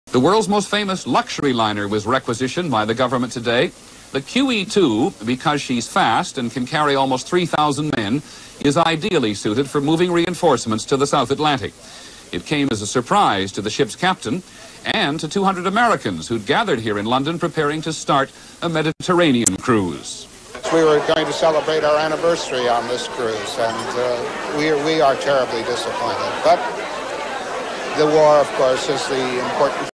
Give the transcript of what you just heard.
The world's most famous luxury liner was requisitioned by the government today. The QE2, because she's fast and can carry almost 3,000 men, is ideally suited for moving reinforcements to the South Atlantic. It came as a surprise to the ship's captain and to 200 Americans who'd gathered here in London preparing to start a Mediterranean cruise. We were going to celebrate our anniversary on this cruise, and we are terribly disappointed. But the war, of course, is the important